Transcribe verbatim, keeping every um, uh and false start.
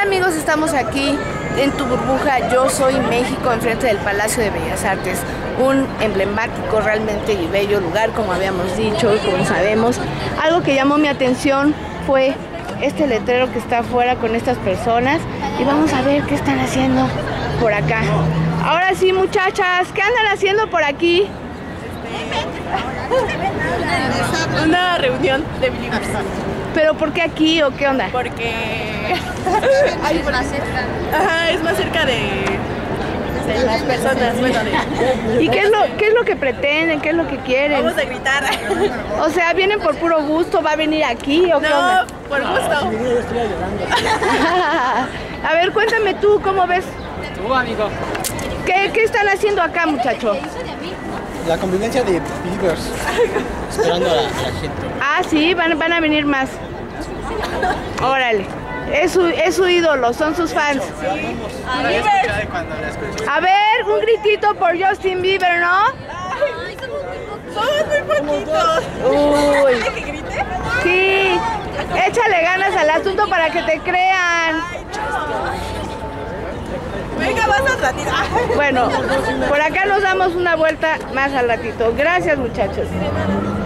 amigos? Estamos aquí en Tu Burbuja, Yo Soy México, enfrente del Palacio de Bellas Artes. Un emblemático realmente y bello lugar, como habíamos dicho y como sabemos. Algo que llamó mi atención fue este letrero que está afuera con estas personas. Y vamos a ver qué están haciendo por acá. Ahora sí, muchachas, ¿qué andan haciendo por aquí? Una reunión de believers. ¿Pero por qué aquí o qué onda? Porque Ay, es más cerca. Ajá, es más cerca de, de las personas, bueno, de... ¿Y qué es, lo, qué es lo que pretenden? ¿Qué es lo que quieren? Vamos a gritar. O sea, ¿vienen por puro gusto? ¿Va a venir aquí o qué No, onda? por gusto. A ver, cuéntame tú, ¿cómo ves? Tú, amigo. ¿Qué, qué están haciendo acá, muchacho? La convivencia de believers, esperando a la, a la gente. Ah, sí, van, van a venir más. Órale. Es su, es su ídolo, son sus fans. A ver, un gritito por Justin Bieber, ¿no? Somos muy poquitos. Uy. ¿Quieres que grite? Sí, échale ganas al asunto para que te crean. Venga, vas a ratito. Bueno, por acá nos damos una vuelta más al ratito. Gracias, muchachos.